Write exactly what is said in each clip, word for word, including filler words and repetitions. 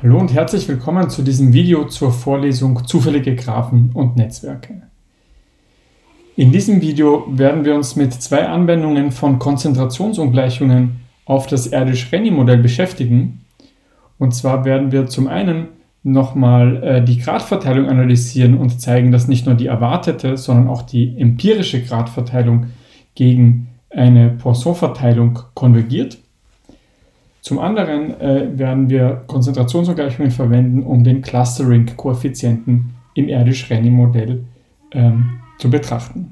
Hallo und herzlich willkommen zu diesem Video zur Vorlesung Zufällige Graphen und Netzwerke. In diesem Video werden wir uns mit zwei Anwendungen von Konzentrationsungleichungen auf das Erdős-Renyi-Modell beschäftigen. Und zwar werden wir zum einen nochmal äh, die Gradverteilung analysieren und zeigen, dass nicht nur die erwartete, sondern auch die empirische Gradverteilung gegen eine Poisson-Verteilung konvergiert. Zum anderen äh, werden wir Konzentrationsungleichungen verwenden, um den Clustering-Koeffizienten im Erdős-Renyi-Modell ähm, zu betrachten.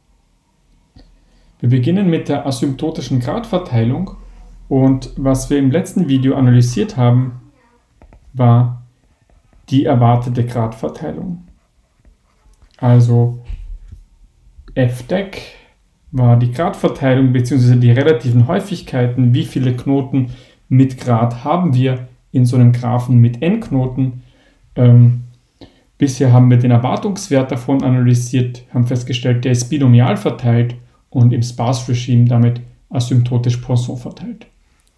Wir beginnen mit der asymptotischen Gradverteilung und was wir im letzten Video analysiert haben, war die erwartete Gradverteilung. Also F D E C war die Gradverteilung bzw. die relativen Häufigkeiten, wie viele Knoten mit Grad haben wir in so einem Graphen mit n Knoten. Ähm, bisher haben wir den Erwartungswert davon analysiert, haben festgestellt, der ist binomial verteilt und im Sparse Regime damit asymptotisch Poisson verteilt.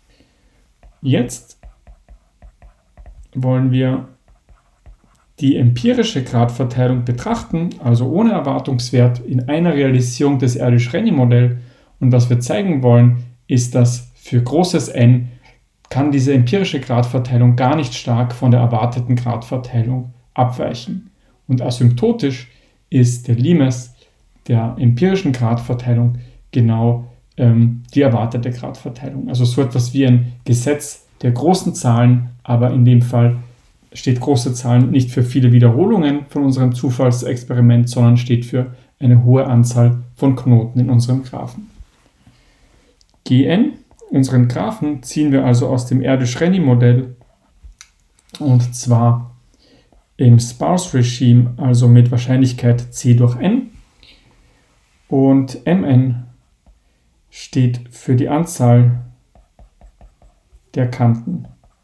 Jetzt wollen wir die empirische Gradverteilung betrachten, also ohne Erwartungswert in einer Realisierung des Erdős-Renyi-Modells. Und was wir zeigen wollen, ist, dass für großes N kann diese empirische Gradverteilung gar nicht stark von der erwarteten Gradverteilung abweichen. Und asymptotisch ist der Limes der empirischen Gradverteilung genau ähm, die erwartete Gradverteilung. Also so etwas wie ein Gesetz der großen Zahlen, aber in dem Fall steht große Zahlen nicht für viele Wiederholungen von unserem Zufallsexperiment, sondern steht für eine hohe Anzahl von Knoten in unserem Graphen. Gn, unseren Graphen, ziehen wir also aus dem Erdős-Renyi-Modell und zwar im Sparse Regime, also mit Wahrscheinlichkeit c durch n. Und Mn steht für die Anzahl der Kanten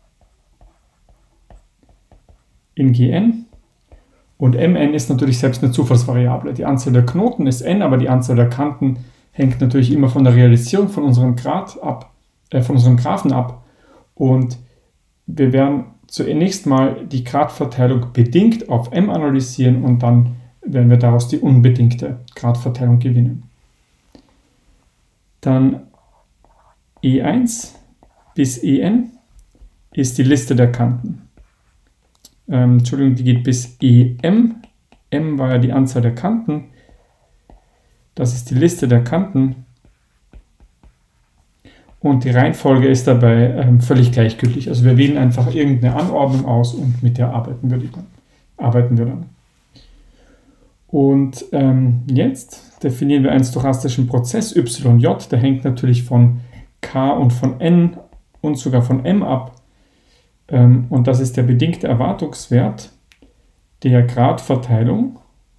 in Gn. Und Mn ist natürlich selbst eine Zufallsvariable. Die Anzahl der Knoten ist n, aber die Anzahl der Kanten hängt natürlich immer von der Realisierung von unserem Grad ab, äh, von unserem Graphen ab. Und wir werden zunächst mal die Gradverteilung bedingt auf m analysieren und dann werden wir daraus die unbedingte Gradverteilung gewinnen. Dann E eins bis En ist die Liste der Kanten. Ähm, Entschuldigung, die geht bis Em. M war ja die Anzahl der Kanten. Das ist die Liste der Kanten. Und die Reihenfolge ist dabei ähm, völlig gleichgültig. Also wir wählen einfach irgendeine Anordnung aus und mit der arbeiten wir dann. Arbeiten wir dann. Und ähm, jetzt definieren wir einen stochastischen Prozess yj. Der hängt natürlich von k und von n und sogar von m ab. Ähm, und das ist der bedingte Erwartungswert der Gradverteilung.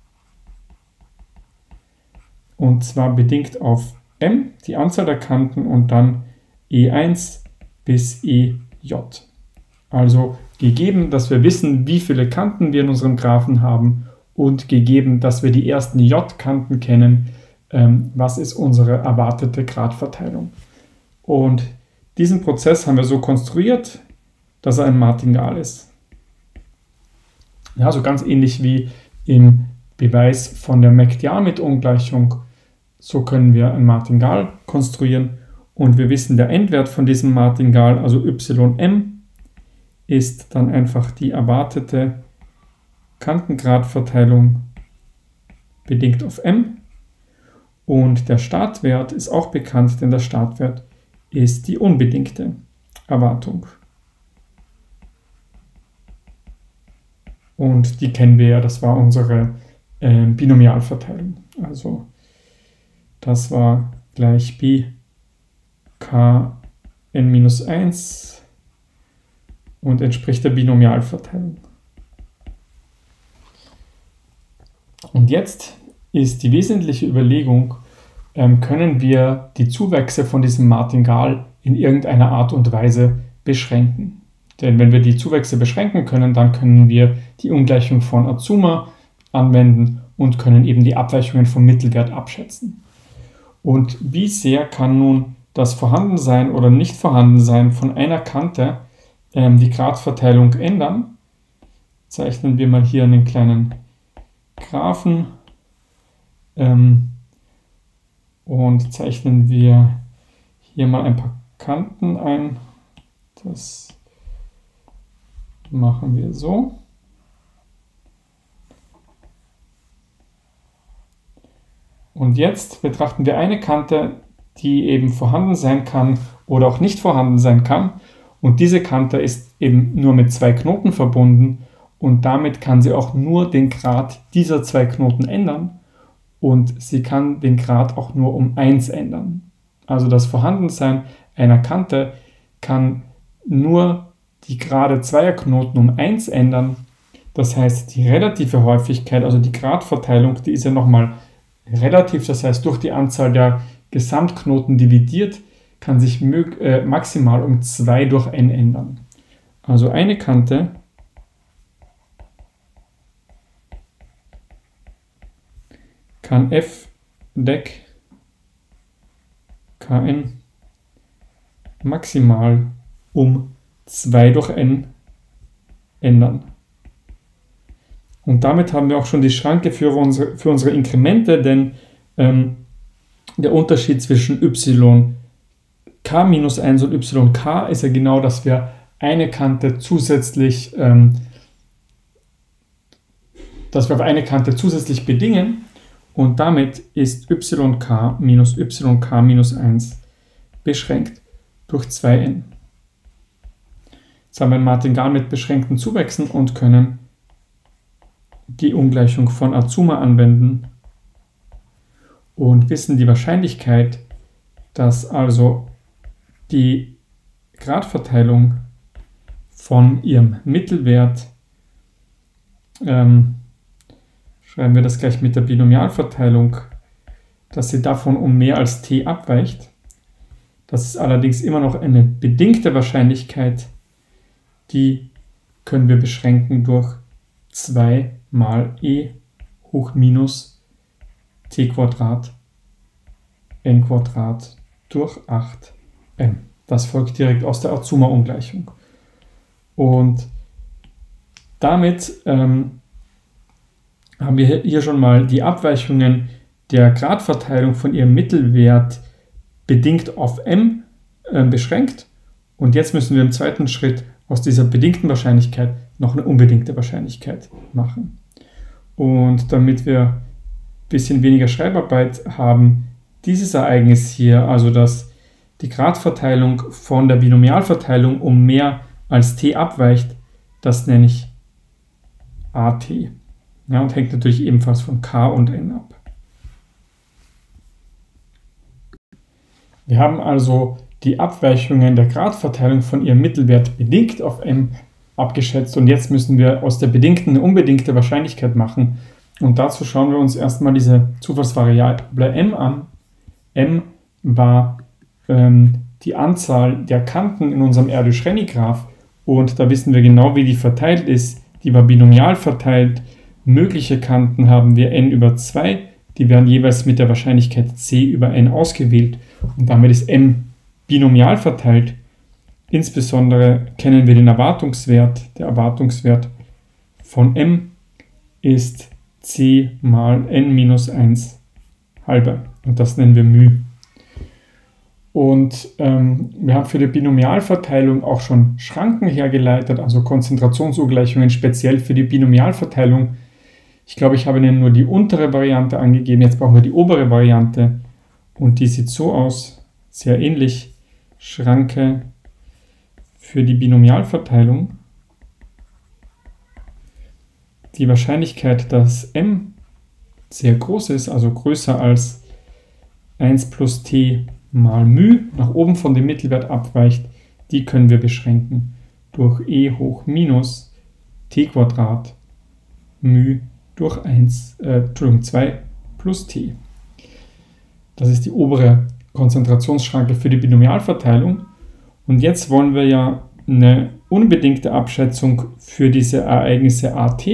Und zwar bedingt auf m, die Anzahl der Kanten, und dann E eins bis Ej. Also gegeben, dass wir wissen, wie viele Kanten wir in unserem Graphen haben und gegeben, dass wir die ersten J-Kanten kennen, ähm, was ist unsere erwartete Gradverteilung. Und diesen Prozess haben wir so konstruiert, dass er ein Martingale ist. Ja, so ganz ähnlich wie im Beweis von der Mac-Diarmid-Ungleichung. So können wir ein Martingale konstruieren und wir wissen, der Endwert von diesem Martingale, also Ym, ist dann einfach die erwartete Kantengradverteilung bedingt auf m. Und der Startwert ist auch bekannt, denn der Startwert ist die unbedingte Erwartung. Und die kennen wir ja, das war unsere äh, Binomialverteilung. Also das war gleich b k n minus eins und entspricht der Binomialverteilung. Und jetzt ist die wesentliche Überlegung, ähm, können wir die Zuwächse von diesem Martingale in irgendeiner Art und Weise beschränken. Denn wenn wir die Zuwächse beschränken können, dann können wir die Ungleichung von Azuma anwenden und können eben die Abweichungen vom Mittelwert abschätzen. Und wie sehr kann nun das Vorhandensein oder Nicht-Vorhandensein von einer Kante ähm, die Gradverteilung ändern, zeichnen wir mal hier einen kleinen Graphen ähm, und zeichnen wir hier mal ein paar Kanten ein. Das machen wir so. Und jetzt betrachten wir eine Kante, die eben vorhanden sein kann oder auch nicht vorhanden sein kann. Und diese Kante ist eben nur mit zwei Knoten verbunden und damit kann sie auch nur den Grad dieser zwei Knoten ändern und sie kann den Grad auch nur um eins ändern. Also das Vorhandensein einer Kante kann nur die Gerade zweier Knoten um eins ändern. Das heißt, die relative Häufigkeit, also die Gradverteilung, die ist ja nochmal relativ, das heißt durch die Anzahl der Gesamtknoten dividiert, kann sich äh, maximal um zwei durch n ändern. Also eine Kante kann f dec kn maximal um zwei durch n ändern. Und damit haben wir auch schon die Schranke für unsere, für unsere Inkremente, denn ähm, der Unterschied zwischen y k minus eins und yk ist ja genau, dass wir eine Kante zusätzlich, ähm, dass wir auf eine Kante zusätzlich bedingen und damit ist yk minus yk minus eins beschränkt durch zwei n. Jetzt haben wir ein Martingale mit beschränkten Zuwächsen und können die Ungleichung von Azuma anwenden und wissen die Wahrscheinlichkeit, dass also die Gradverteilung von ihrem Mittelwert, ähm, schreiben wir das gleich mit der Binomialverteilung, dass sie davon um mehr als t abweicht. Das ist allerdings immer noch eine bedingte Wahrscheinlichkeit, die können wir beschränken durch zwei mal e hoch minus t Quadrat n Quadrat durch acht m. Das folgt direkt aus der Azuma-Ungleichung. Und damit ähm, haben wir hier schon mal die Abweichungen der Gradverteilung von ihrem Mittelwert bedingt auf m äh, beschränkt. Und jetzt müssen wir im zweiten Schritt aus dieser bedingten Wahrscheinlichkeit noch eine unbedingte Wahrscheinlichkeit machen. Und damit wir ein bisschen weniger Schreibarbeit haben, dieses Ereignis hier, also dass die Gradverteilung von der Binomialverteilung um mehr als t abweicht, das nenne ich at. Ja, und hängt natürlich ebenfalls von k und n ab. Wir haben also die Abweichungen der Gradverteilung von ihrem Mittelwert bedingt auf m abgeschätzt und jetzt müssen wir aus der bedingten eine unbedingte Wahrscheinlichkeit machen und dazu schauen wir uns erstmal diese Zufallsvariable m an. M war ähm, die Anzahl der Kanten in unserem Erdős-Renyi-Graph und da wissen wir genau, wie die verteilt ist. Die war binomial verteilt. Mögliche Kanten haben wir n über zwei, die werden jeweils mit der Wahrscheinlichkeit c über n ausgewählt und damit ist m binomial verteilt. Insbesondere kennen wir den Erwartungswert. Der Erwartungswert von m ist c mal n minus eins halbe und das nennen wir μ. Und ähm, wir haben für die Binomialverteilung auch schon Schranken hergeleitet, also Konzentrationsungleichungen speziell für die Binomialverteilung. Ich glaube, ich habe Ihnen nur die untere Variante angegeben, jetzt brauchen wir die obere Variante und die sieht so aus, sehr ähnlich. Schranke für die Binomialverteilung. Die Wahrscheinlichkeit, dass m sehr groß ist, also größer als eins plus t mal μ, nach oben von dem Mittelwert abweicht, die können wir beschränken durch e hoch minus t Quadrat μ durch eins, äh, Entschuldigung, zwei plus t. Das ist die obere Konzentrationsschranke für die Binomialverteilung. Und jetzt wollen wir ja eine unbedingte Abschätzung für diese Ereignisse at.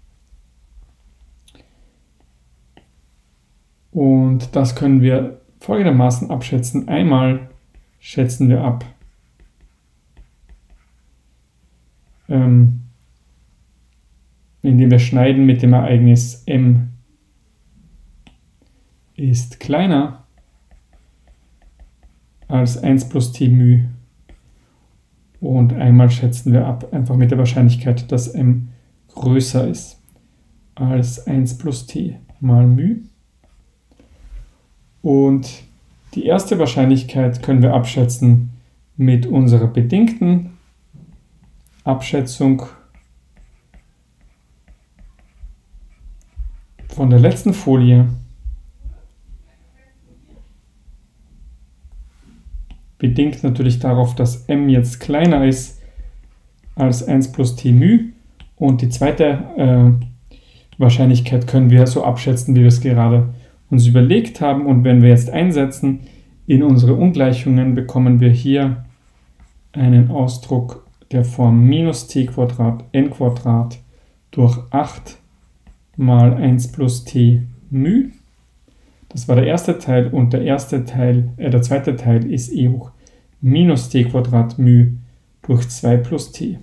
Und das können wir folgendermaßen abschätzen. Einmal schätzen wir ab ähm, indem wir schneiden mit dem Ereignis m ist kleiner als eins plus t μ. Und einmal schätzen wir ab, einfach mit der Wahrscheinlichkeit, dass m größer ist als eins plus t mal μ. Und die erste Wahrscheinlichkeit können wir abschätzen mit unserer bedingten Abschätzung von der letzten Folie. Bedingt natürlich darauf, dass m jetzt kleiner ist als eins plus t μ. Und die zweite äh, Wahrscheinlichkeit können wir so abschätzen, wie wir es gerade uns überlegt haben. Und wenn wir jetzt einsetzen in unsere Ungleichungen, bekommen wir hier einen Ausdruck der Form minus t Quadrat n Quadrat durch acht mal eins plus t μ. Das war der erste Teil und der erste Teil, äh, der zweite Teil ist e hoch minus t Quadrat μ durch zwei plus t.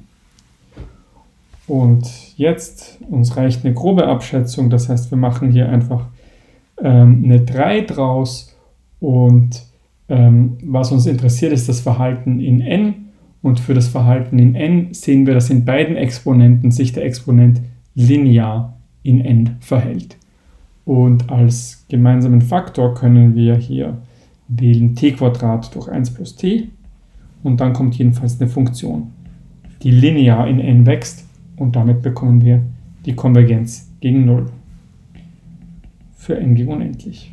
Und jetzt, uns reicht eine grobe Abschätzung, das heißt, wir machen hier einfach ähm, eine drei draus und ähm, was uns interessiert, ist das Verhalten in n und für das Verhalten in n sehen wir, dass in beiden Exponenten sich der Exponent linear in n verhält. Und als gemeinsamen Faktor können wir hier wählen t Quadrat durch eins plus t und dann kommt jedenfalls eine Funktion, die linear in n wächst und damit bekommen wir die Konvergenz gegen null für n gegen unendlich.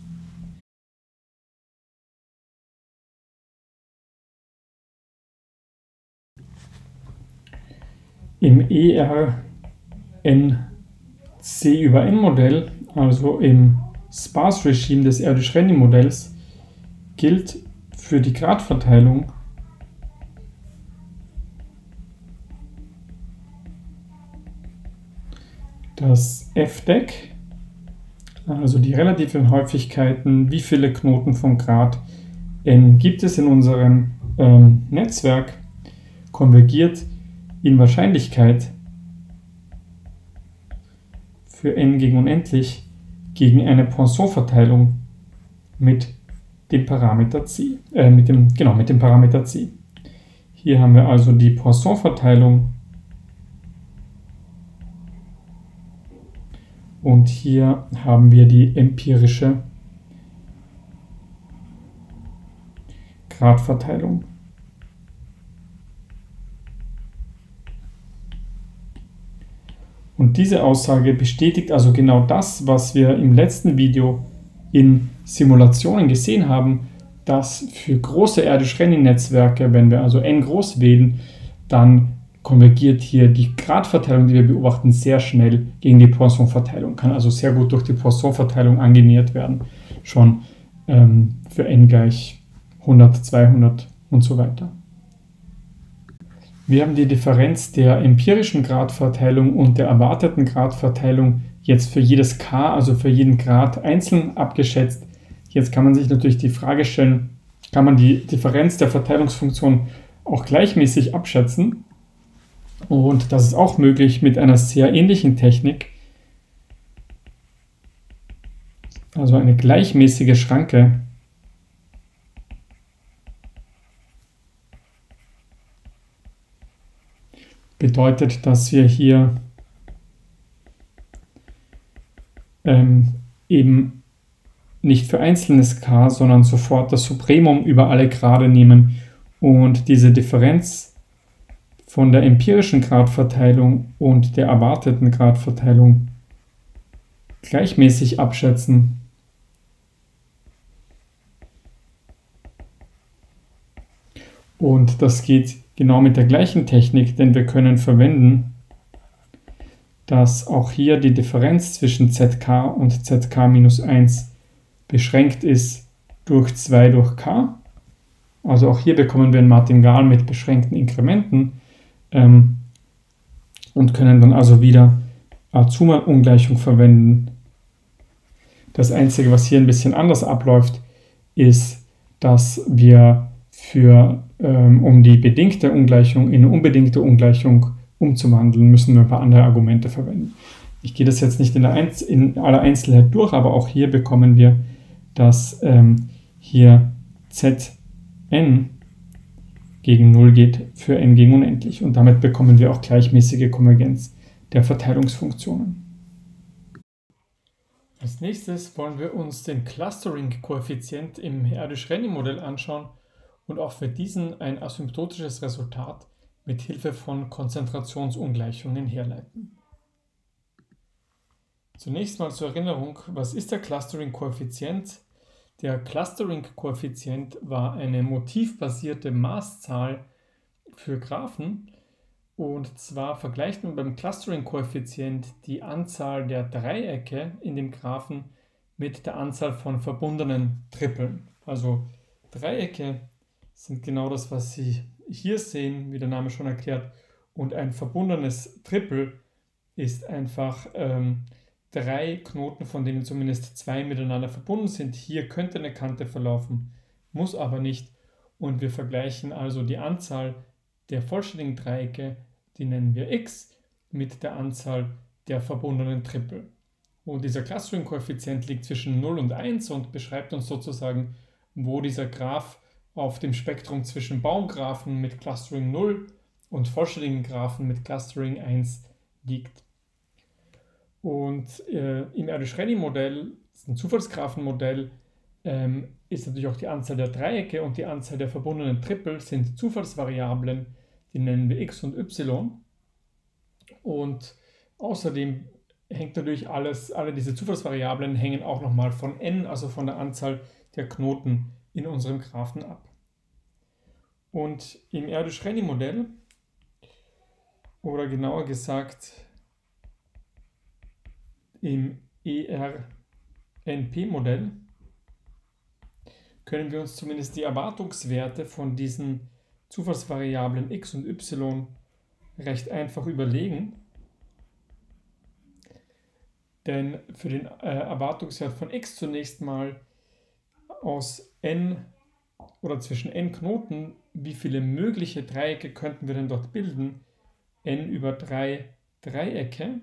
Im E R N C über N Modell, also im Sparse-Regime des Erdős-Renyi-Modells, gilt für die Gradverteilung das F-Deck, also die relativen Häufigkeiten, wie viele Knoten vom Grad n gibt es in unserem ähm, Netzwerk, konvergiert in Wahrscheinlichkeit für n gegen unendlich gegen eine Poisson-Verteilung mit dem Parameter c, äh, mit dem, genau, mit dem Parameter c. Hier haben wir also die Poisson-Verteilung und hier haben wir die empirische Gradverteilung. Und diese Aussage bestätigt also genau das, was wir im letzten Video in Simulationen gesehen haben, dass für große Erdős-Renyi-Netzwerke, wenn wir also n groß wählen, dann konvergiert hier die Gradverteilung, die wir beobachten, sehr schnell gegen die Poisson-Verteilung, kann also sehr gut durch die Poisson-Verteilung angenähert werden, schon ähm, für n gleich hundert, zweihundert und so weiter. Wir haben die Differenz der empirischen Gradverteilung und der erwarteten Gradverteilung jetzt für jedes k, also für jeden Grad einzeln abgeschätzt. Jetzt kann man sich natürlich die Frage stellen, kann man die Differenz der Verteilungsfunktion auch gleichmäßig abschätzen? Und das ist auch möglich mit einer sehr ähnlichen Technik, also eine gleichmäßige Schranke. Bedeutet, dass wir hier ähm, eben nicht für einzelnes k, sondern sofort das Supremum über alle Grade nehmen und diese Differenz von der empirischen Gradverteilung und der erwarteten Gradverteilung gleichmäßig abschätzen. Und das geht genau mit der gleichen Technik, denn wir können verwenden, dass auch hier die Differenz zwischen z k und z k minus eins beschränkt ist durch zwei durch k. Also auch hier bekommen wir ein Martingale mit beschränkten Inkrementen ähm, und können dann also wieder Azuma-Ungleichung verwenden. Das Einzige, was hier ein bisschen anders abläuft, ist, dass wir für ähm, um die bedingte Ungleichung in eine unbedingte Ungleichung umzuwandeln, müssen wir ein paar andere Argumente verwenden. Ich gehe das jetzt nicht in, der Einz in aller Einzelheit durch, aber auch hier bekommen wir, dass ähm, hier Zn gegen null geht für n gegen unendlich. Und damit bekommen wir auch gleichmäßige Konvergenz der Verteilungsfunktionen. Als nächstes wollen wir uns den Clustering-Koeffizient im Erdős-Renyi-Modell anschauen und auch für diesen ein asymptotisches Resultat mit Hilfe von Konzentrationsungleichungen herleiten. Zunächst mal zur Erinnerung, was ist der Clustering-Koeffizient? Der Clustering-Koeffizient war eine motivbasierte Maßzahl für Graphen, und zwar vergleicht man beim Clustering-Koeffizient die Anzahl der Dreiecke in dem Graphen mit der Anzahl von verbundenen Tripeln. Also Dreiecke sind genau das, was Sie hier sehen, wie der Name schon erklärt, und ein verbundenes Trippel ist einfach ähm, drei Knoten, von denen zumindest zwei miteinander verbunden sind. Hier könnte eine Kante verlaufen, muss aber nicht. Und wir vergleichen also die Anzahl der vollständigen Dreiecke, die nennen wir x, mit der Anzahl der verbundenen Trippel. Und dieser Clustering-Koeffizient liegt zwischen null und eins und beschreibt uns sozusagen, wo dieser Graph auf dem Spektrum zwischen Baumgraphen mit Clustering null und vollständigen Graphen mit Clustering eins liegt. Und äh, im Erdős-Renyi-Modell, das ist ein Zufallsgraphenmodell, ähm, ist natürlich auch die Anzahl der Dreiecke und die Anzahl der verbundenen Trippel sind Zufallsvariablen, die nennen wir x und y. Und außerdem hängt natürlich alles, alle diese Zufallsvariablen hängen auch nochmal von n, also von der Anzahl der Knoten in unserem Graphen ab. Und im Erdős-Renyi-Modell, oder genauer gesagt im E R N P-Modell, können wir uns zumindest die Erwartungswerte von diesen Zufallsvariablen x und y recht einfach überlegen. Denn für den äh, Erwartungswert von x zunächst mal aus n oder zwischen n Knoten, wie viele mögliche Dreiecke könnten wir denn dort bilden? N über drei Dreiecke.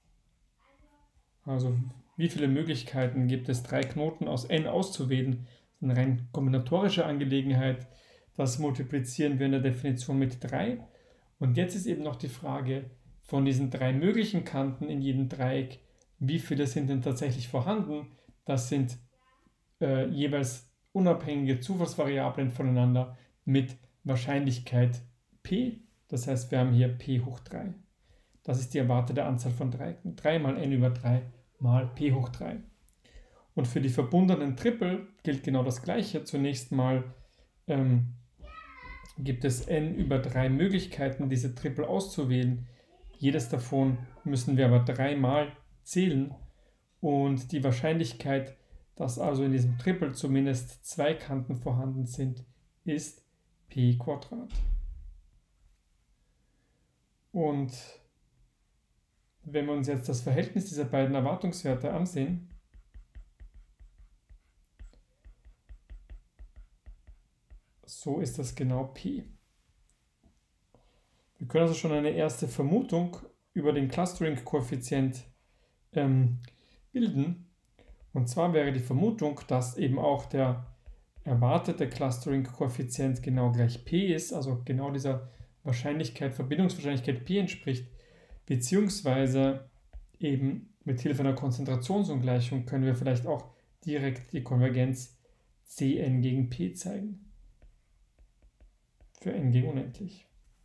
Also wie viele Möglichkeiten gibt es, drei Knoten aus n auszuwählen? Das ist eine rein kombinatorische Angelegenheit. Das multiplizieren wir in der Definition mit drei. Und jetzt ist eben noch die Frage, von diesen drei möglichen Kanten in jedem Dreieck, wie viele sind denn tatsächlich vorhanden? Das sind äh, jeweils unabhängige Zufallsvariablen voneinander mit Wahrscheinlichkeit p. Das heißt, wir haben hier p hoch drei. Das ist die erwartete Anzahl von Dreiecken. drei mal n über drei mal p hoch drei. Und für die verbundenen Trippel gilt genau das Gleiche. Zunächst mal ähm, gibt es n über drei Möglichkeiten, diese Trippel auszuwählen. Jedes davon müssen wir aber dreimal zählen. Und die Wahrscheinlichkeit, dass also in diesem Trippel zumindest zwei Kanten vorhanden sind, ist p Quadrat. Und wenn wir uns jetzt das Verhältnis dieser beiden Erwartungswerte ansehen, so ist das genau p. Wir können also schon eine erste Vermutung über den Clustering-Koeffizient ähm, bilden. Und zwar wäre die Vermutung, dass eben auch der erwartete Clustering-Koeffizient genau gleich p ist, also genau dieser Wahrscheinlichkeit, Verbindungswahrscheinlichkeit p entspricht, beziehungsweise eben mit Hilfe einer Konzentrationsungleichung können wir vielleicht auch direkt die Konvergenz Cn gegen p zeigen. Für n gegen unendlich.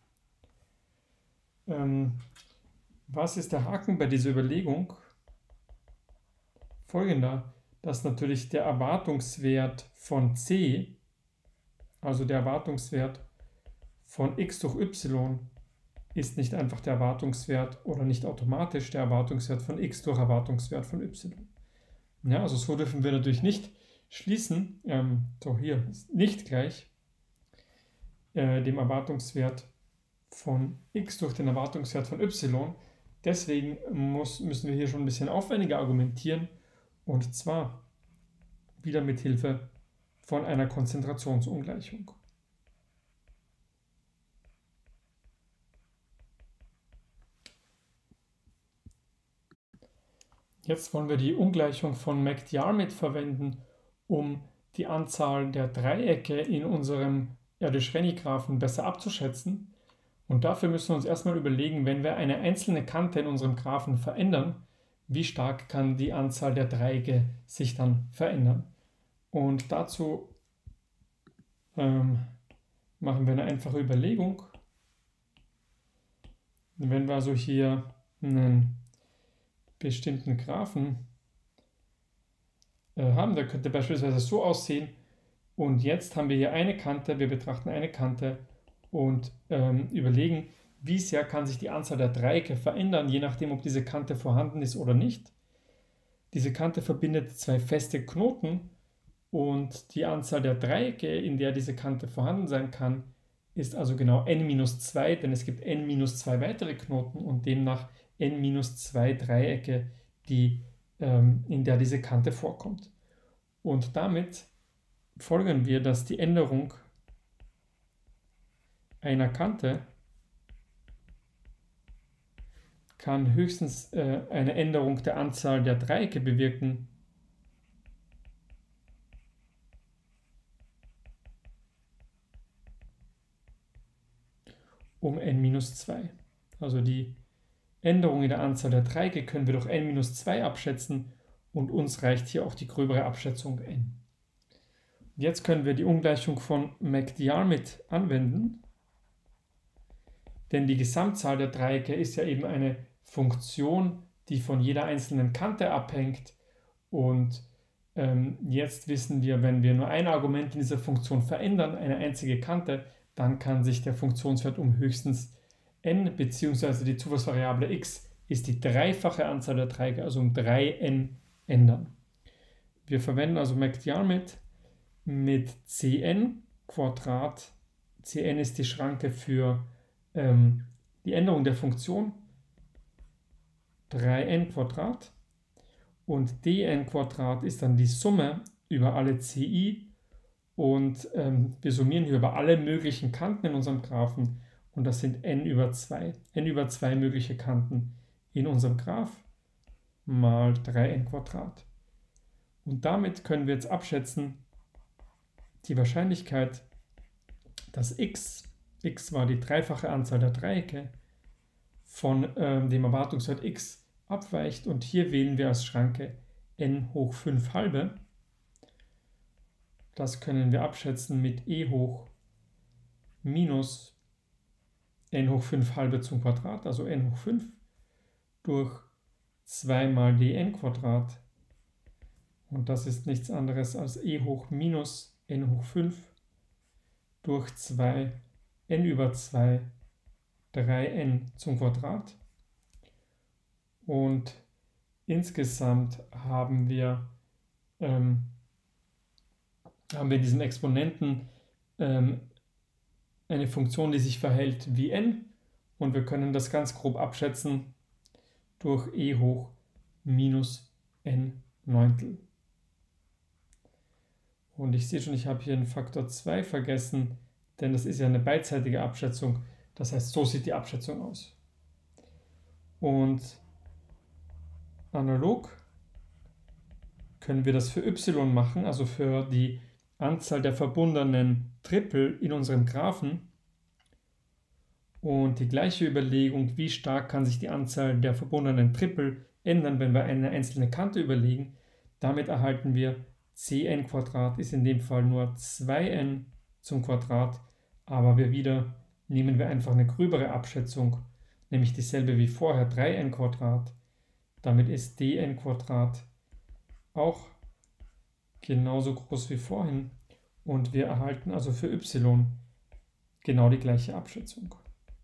Ähm, was ist der Haken bei dieser Überlegung? Folgender, dass natürlich der Erwartungswert von c, also der Erwartungswert von x durch y, ist nicht einfach der Erwartungswert oder nicht automatisch der Erwartungswert von x durch Erwartungswert von y. Ja, also so dürfen wir natürlich nicht schließen, ähm, so hier ist nicht gleich äh, dem Erwartungswert von x durch den Erwartungswert von y. Deswegen muss, müssen wir hier schon ein bisschen aufwendiger argumentieren, und zwar wieder mit Hilfe von einer Konzentrationsungleichung. Jetzt wollen wir die Ungleichung von McDiarmid verwenden, um die Anzahl der Dreiecke in unserem Erdős-Renyi-Graphen besser abzuschätzen. Und dafür müssen wir uns erstmal überlegen, wenn wir eine einzelne Kante in unserem Graphen verändern, wie stark kann die Anzahl der Dreiecke sich dann verändern. Und dazu ähm, machen wir eine einfache Überlegung. Wenn wir also hier einen bestimmten Graphen äh, haben, der könnte beispielsweise so aussehen, und jetzt haben wir hier eine Kante, wir betrachten eine Kante und ähm, überlegen, wie sehr kann sich die Anzahl der Dreiecke verändern, je nachdem, ob diese Kante vorhanden ist oder nicht. Diese Kante verbindet zwei feste Knoten und die Anzahl der Dreiecke, in der diese Kante vorhanden sein kann, ist also genau n minus zwei, denn es gibt n minus zwei weitere Knoten und demnach n minus zwei Dreiecke, die, ähm, in der diese Kante vorkommt. Und damit folgern wir, dass die Änderung einer Kante kann höchstens äh, eine Änderung der Anzahl der Dreiecke bewirken, um n minus zwei. Also die Änderung in der Anzahl der Dreiecke können wir durch n minus zwei abschätzen und uns reicht hier auch die gröbere Abschätzung n. Jetzt können wir die Ungleichung von McDiarmid anwenden, denn die Gesamtzahl der Dreiecke ist ja eben eine Funktion, die von jeder einzelnen Kante abhängt, und ähm, jetzt wissen wir, wenn wir nur ein Argument in dieser Funktion verändern, eine einzige Kante, dann kann sich der Funktionswert um höchstens n bzw. die Zufallsvariable x ist die dreifache Anzahl der Dreiecke, also um drei n ändern. Wir verwenden also McDiarmid mit Cn Quadrat. Cn ist die Schranke für ähm, die Änderung der Funktion, drei n Quadrat, und dn Quadrat ist dann die Summe über alle Ci, und ähm, wir summieren hier über alle möglichen Kanten in unserem Graphen, und das sind n über zwei. n über zwei mögliche Kanten in unserem Graph mal drei n Quadrat. Und damit können wir jetzt abschätzen die Wahrscheinlichkeit, dass x, x war die dreifache Anzahl der Dreiecke, von ähm, dem Erwartungswert x abweicht, und hier wählen wir als Schranke n hoch fünf halbe. Das können wir abschätzen mit e hoch minus n hoch fünf halbe zum Quadrat, also n hoch fünf, durch zwei mal dn Quadrat. Und das ist nichts anderes als e hoch minus n hoch fünf durch zwei n über zwei, drei n zum Quadrat. Und insgesamt haben wir, ähm, haben wir in diesem Exponenten ähm, eine Funktion, die sich verhält wie n, und wir können das ganz grob abschätzen durch e hoch minus n Neuntel. Und ich sehe schon, ich habe hier einen Faktor zwei vergessen, denn das ist ja eine beidseitige Abschätzung. Das heißt, so sieht die Abschätzung aus. Und analog können wir das für y machen, also für die Anzahl der verbundenen Tripel in unserem Graphen. Und die gleiche Überlegung, wie stark kann sich die Anzahl der verbundenen Tripel ändern, wenn wir eine einzelne Kante überlegen. Damit erhalten wir Cn Quadrat ist in dem Fall nur zwei n zum Quadrat, aber wir wieder nehmen wir einfach eine gröbere Abschätzung, nämlich dieselbe wie vorher, drei n Quadrat. Damit ist dn Quadrat auch genauso groß wie vorhin, und wir erhalten also für y genau die gleiche Abschätzung.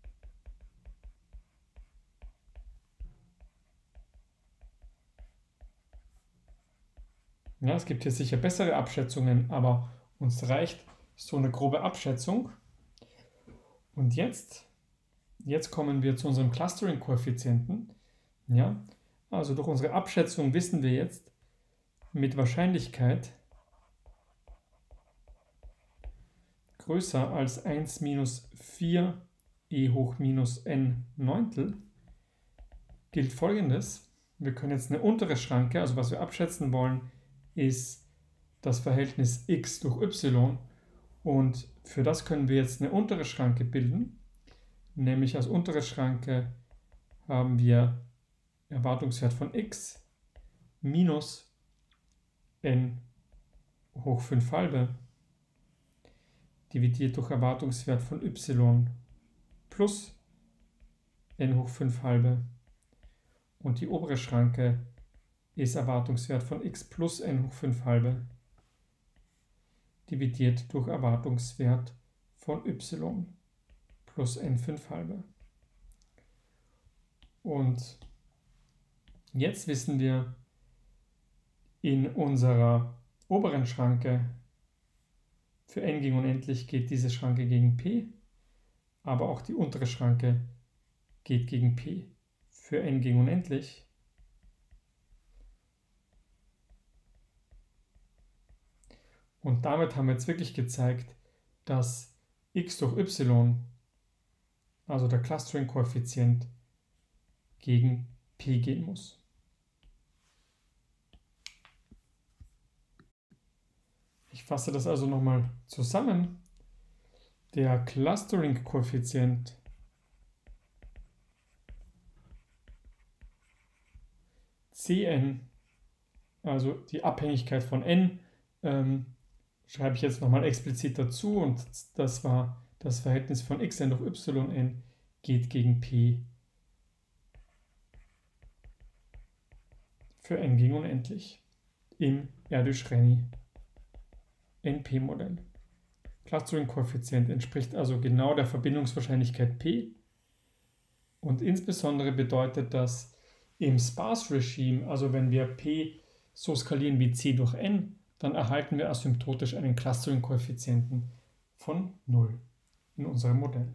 Ja, es gibt hier sicher bessere Abschätzungen, aber uns reicht so eine grobe Abschätzung. Und jetzt, jetzt kommen wir zu unserem Clustering-Koeffizienten. Ja, also durch unsere Abschätzung wissen wir jetzt mit Wahrscheinlichkeit größer als eins minus vier e hoch minus n Neuntel gilt Folgendes. Wir können jetzt eine untere Schranke, also was wir abschätzen wollen, ist das Verhältnis x durch y. Und für das können wir jetzt eine untere Schranke bilden. Nämlich als untere Schranke haben wir Erwartungswert von x minus n hoch fünf halbe dividiert durch Erwartungswert von y plus n hoch fünf halbe. Und die obere Schranke ist Erwartungswert von x plus n hoch fünf halbe dividiert durch Erwartungswert von y plus n fünf halbe. Und jetzt wissen wir, in unserer oberen Schranke für n gegen unendlich geht diese Schranke gegen p, aber auch die untere Schranke geht gegen p. Für n gegen unendlich und damit haben wir jetzt wirklich gezeigt, dass x durch y, also der Clustering-Koeffizient, gegen p gehen muss. Ich fasse das also nochmal zusammen. Der Clustering-Koeffizient Cn, also die Abhängigkeit von n, ähm, schreibe ich jetzt nochmal explizit dazu, und das war das Verhältnis von xn durch yn, geht gegen p für n gegen unendlich im Erdős-Renyi N P-Modell. Clustering-Koeffizient entspricht also genau der Verbindungswahrscheinlichkeit p, und insbesondere bedeutet das im Sparse-Regime, also wenn wir p so skalieren wie c durch n, dann erhalten wir asymptotisch einen Clustering-Koeffizienten von null in unserem Modell.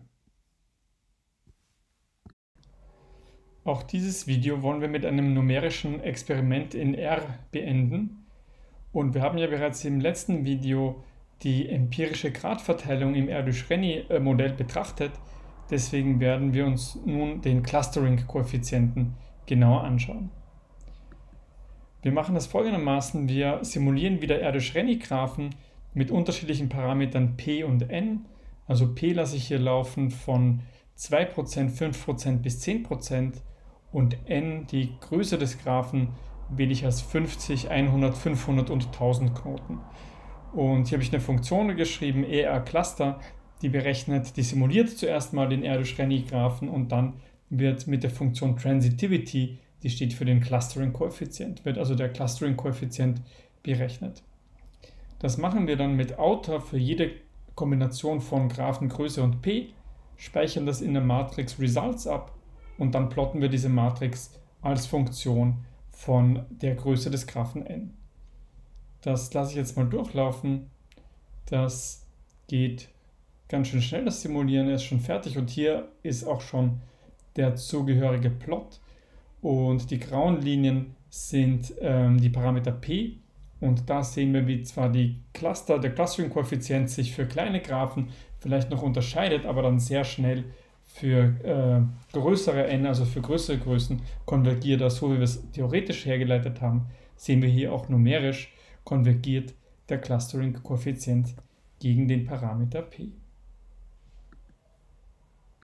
Auch dieses Video wollen wir mit einem numerischen Experiment in R beenden. Und wir haben ja bereits im letzten Video die empirische Gradverteilung im Erdős-Renyi-Modell betrachtet. Deswegen werden wir uns nun den Clustering-Koeffizienten genauer anschauen. Wir machen das folgendermaßen: Wir simulieren wieder Erdős-Renyi-Graphen mit unterschiedlichen Parametern p und n. Also p lasse ich hier laufen von zwei Prozent, fünf Prozent bis zehn Prozent, und n, die Größe des Graphen, wähle ich als fünfzig, hundert, fünfhundert und tausend Knoten. Und hier habe ich eine Funktion geschrieben, E R Cluster, die berechnet, die simuliert zuerst mal den Erdős-Renyi-Graphen, und dann wird mit der Funktion Transitivity, die steht für den Clustering-Koeffizient, wird also der Clustering-Koeffizient berechnet. Das machen wir dann mit Outer für jede Kombination von Graphengröße und p, speichern das in der Matrix Results ab, und dann plotten wir diese Matrix als Funktion von der Größe des Graphen n. Das lasse ich jetzt mal durchlaufen. Das geht ganz schön schnell, das Simulieren ist schon fertig, und hier ist auch schon der zugehörige Plot, und die grauen Linien sind ähm, die Parameter p, und da sehen wir, wie zwar die Cluster, der Clustering-Koeffizient sich für kleine Graphen vielleicht noch unterscheidet, aber dann sehr schnell für äh, größere n, also für größere Größen, konvergiert er, so wie wir es theoretisch hergeleitet haben, sehen wir hier auch numerisch konvergiert der Clustering-Koeffizient gegen den Parameter p.